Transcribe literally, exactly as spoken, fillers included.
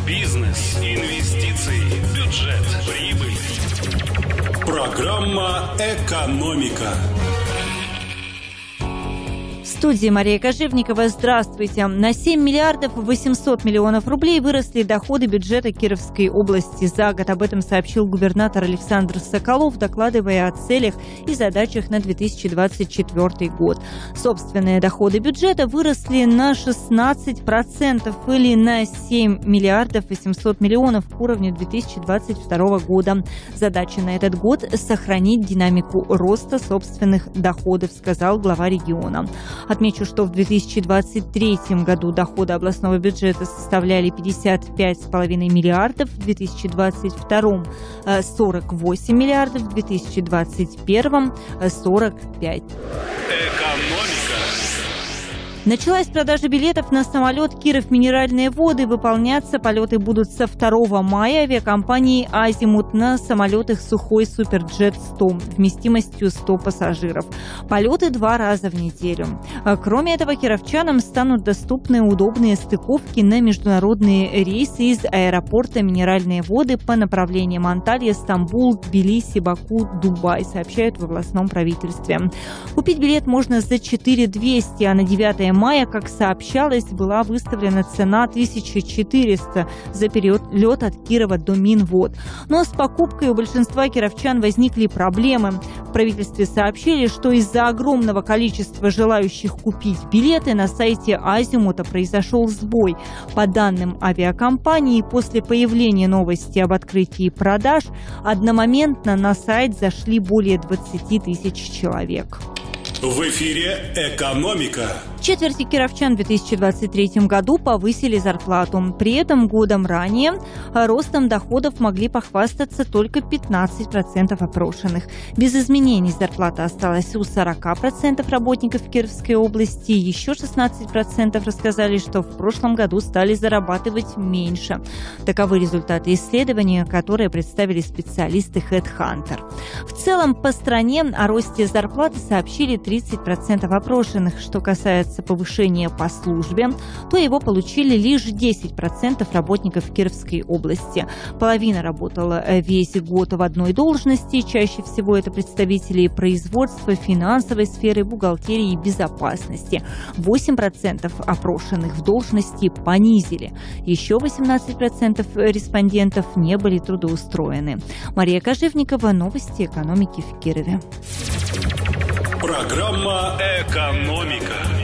Бизнес, инвестиции, бюджет, прибыль. Программа «Экономика». В студии Мария Кожевникова. Здравствуйте. На семь миллиардов восемьсот миллионов рублей выросли доходы бюджета Кировской области за год. Об этом сообщил губернатор Александр Соколов, докладывая о целях и задачах на две тысячи двадцать четвёртый год. Собственные доходы бюджета выросли на шестнадцать процентов или на семь миллиардов восемьсот миллионов к уровню две тысячи двадцать второго года. Задача на этот год – сохранить динамику роста собственных доходов, сказал глава региона. Отмечу, что в две тысячи двадцать третьем году доходы областного бюджета составляли пятьдесят пять целых пять десятых миллиардов, в две тысячи двадцать втором – сорок восемь миллиардов, в две тысячи двадцать первом – сорок пять. Экономика. Началась продажа билетов на самолет «Киров Минеральные воды». Выполняться полеты будут со второго мая авиакомпанией «Азимут» на самолетах «Сухой Суперджет сто» вместимостью сто пассажиров. Полеты два раза в неделю. Кроме этого, кировчанам станут доступны удобные стыковки на международные рейсы из аэропорта «Минеральные воды» по направлениям Анталья, Стамбул, Тбилиси, Баку, Дубай, сообщают в областном правительстве. Купить билет можно за четыре тысячи двести, а на девятое мая, как сообщалось, была выставлена цена тысяча четыреста за перелет от Кирова до Минвод. Но с покупкой у большинства кировчан возникли проблемы. В правительстве сообщили, что из-за огромного количества желающих купить билеты на сайте «Азимута» произошел сбой. По данным авиакомпании, после появления новости об открытии продаж, одномоментно на сайт зашли более двадцати тысяч человек. В эфире «Экономика». Четверти кировчан в две тысячи двадцать третьем году повысили зарплату. При этом годом ранее ростом доходов могли похвастаться только пятнадцать процентов опрошенных. Без изменений зарплата осталась у сорока процентов работников Кировской области. Еще шестнадцать процентов рассказали, что в прошлом году стали зарабатывать меньше. Таковы результаты исследования, которые представили специалисты HeadHunter. В целом по стране о росте зарплаты сообщили тридцать процентов опрошенных. Что касается повышения по службе, то его получили лишь десять процентов работников Кировской области. Половина работала весь год в одной должности. Чаще всего это представители производства, финансовой сферы, бухгалтерии и безопасности. восемь процентов опрошенных в должности понизили. Еще восемнадцать процентов респондентов не были трудоустроены. Мария Кожевникова, новости экономики в Кирове. Программа «Экономика».